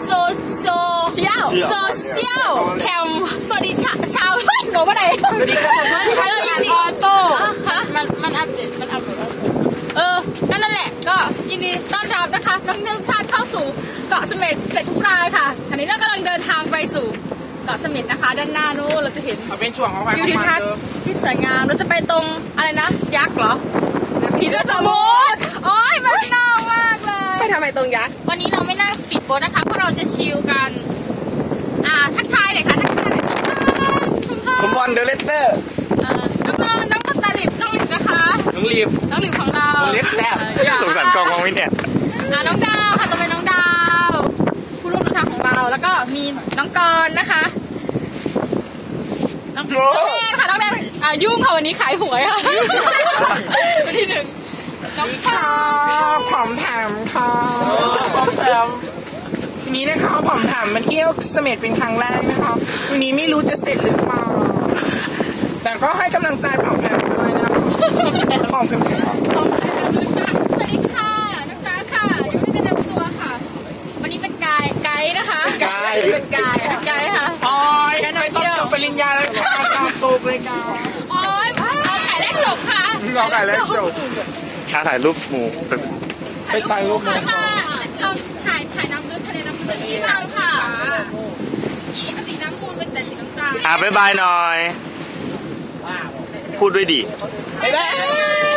โซเชียลแคมสวัสดีชาวหนูว่าไหนยินดีออโต้มันอัปเดตนั่นแหละก็ยินดีต้อนรับนะคะนักท่องเที่ยวเข้าสู่เกาะเสม็ดเสร็จทุกรายค่ะทีนี้เรากำลังเดินทางไปสู่เกาะเสม็ดนะคะด้านหน้านู้นเราจะเห็นเป็นช่วงของวิวทิวทัศน์ที่สวยงามเราจะไปตรงอะไรนะยักษ์เหรอผีเสื้อสมุทรโอ้ยมันน่ามากเลยไปทำไมตรงยักษ์วันนี้เราไม่นั่งสปีดโบ๊ทนะคะเพราะเราจะชิลกันทักทายเลยค่ะทักทายเลยสมบอลเดอะเลสเตอร์น้องตาลิบนะคะน้องลิบของเราเล็กแซ่บสงสารกองมองวิเนี่ยน้องดาวค่ะต่อไปน้องดาวผู้ร่วมเดินทางของเราแล้วก็มีน้องกรนะคะน้องแดงค่ะน้องแดงยุ่งค่ะวันนี้ขายหวยค่ะวันที่1น้องค่ะผมถามค่ะวันนี้นะคะผมถามมาเที่ยวเสม็ดเป็นครั้งแรกนะคะวันนี้ไม่รู้จะเสร็จหรือเปล่าแต่ก็ให้กำลังใจผมแทนด้วยนะผมคือสวัสดีค่ะน้องฟ้าค่ะยังไม่ได้แนะนำตัวค่ะวันนี้เป็นไกด์นะคะไกด์ค่ะโอ้ยไม่ต้องจบปริญญาแล้วค่ะต่อสูบเลยค่ะโอ้ยเอาถ่ายแรกจบค่ะเอาถ่ายแรกจบถ่ายรูปหมูไปถ่ายรูปหมูเราถ่ายน้ำลึกทะเลน้ำลึกที่บางค่ะปกติน้ำมูลเป็นแต่สีน้ำตาลบ๊ายบายหน่อยพูดด้วยดิบ๊ายบาย